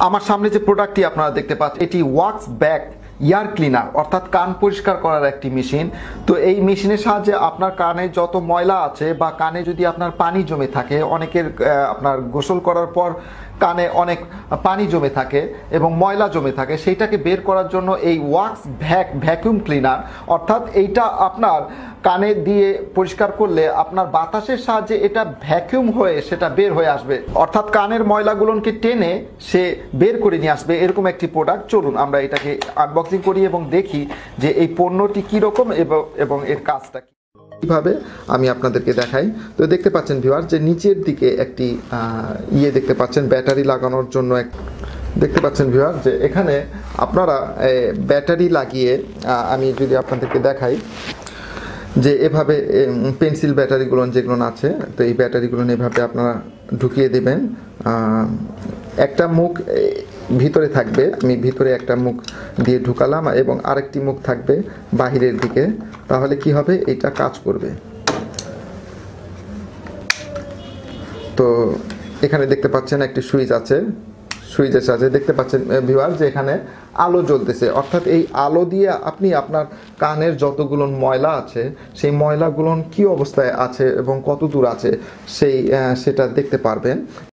আমার সামনে যে প্রোডাক্টটি আপনারা দেখতে পাচ্ছেন এটি ওয়াক্স ব্যাক ইয়ার ক্লিনার অর্থাৎ কান পরিষ্কার করার একটি মেশিন। তো এই মেশিনের সাহায্যে আপনার কানে যত ময়লা আছে বা কানে যদি আপনার পানি জমে থাকে, অনেকের আপনার গোসল করার পর কানে অনেক পানি জমে থাকে এবং ময়লা জমে থাকে, সেইটাকে বের করার জন্য এই ওয়াক্স ভ্যাকুয়াম ক্লিনার অর্থাৎ এইটা আপনার কানে দিয়ে পরিষ্কার করলে আপনার বাতাসের সাহায্যে এটা ভ্যাকুয়াম হয়ে সেটা বের হয়ে আসবে, অর্থাৎ কানের ময়লাগুলোকে টেনে সে বের করে নিয়ে আসবে, এরকম একটি প্রোডাক্ট। চলুন আমরা এটাকে আনবক্সিং করি এবং দেখি যে এই পণ্যটি কীরকম এবং এর কাজটা কী। কিভাবে আমি আপনাদেরকে দেখাই। তো দেখতে পাচ্ছেন ভিউয়ার যে নিচের দিকে একটি দেখতে পাচ্ছেন ব্যাটারি লাগানোর জন্য দেখতে পাচ্ছেন ভিউয়ার যে এখানে আপনারা ব্যাটারি লাগিয়ে আমি যদি আপনাদেরকে দেখাই যে এভাবে পেন্সিল ব্যাটারিগুলো যেগুলো আছে, তো এই ব্যাটারিগুলো এভাবে আপনারা ঢুকিয়ে দেবেন। একটা মুখ ভিতরে থাকবে, আমি ভিতরে একটা মুখ দিয়ে ঢুকালাম এবং আরেকটি মুখ থাকবে বাহিরের দিকে। তাহলে কি হবে, এটা কাজ করবে। তো এখানে দেখতে পাচ্ছেন একটি সুইচ আছে, সুইচের সাহায্যে দেখতে পাচ্ছেন ভিউয়ার যে এখানে আলো জ্বলতেছে, অর্থাৎ এই আলো দিয়ে আপনি আপনার কানের যতগুলো ময়লা আছে সেই ময়লাগুলো কী অবস্থায় আছে এবং কত দূর আছে সেটা দেখতে পারবেন।